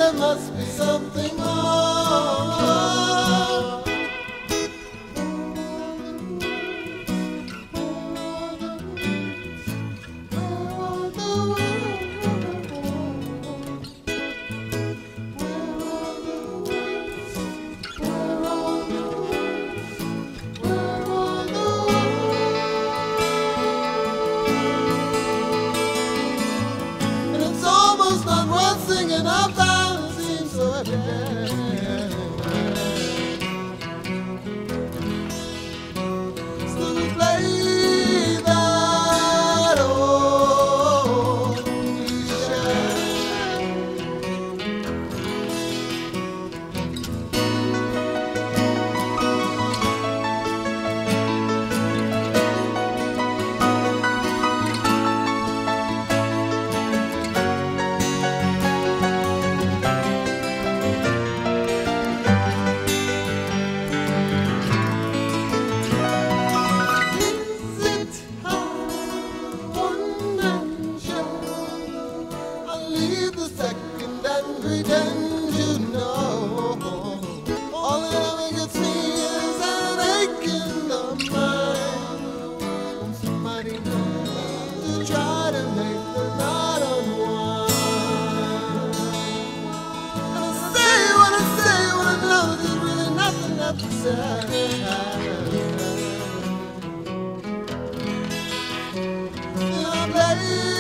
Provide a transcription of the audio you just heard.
there must be something more. Singing up down, it seems so heavy. So we play that old cliche. Pretend you know. All that ever gets me is an ache in the mind. Somebody to try to make the knot unwind. And I say what I know, there's really nothing left to say. And I play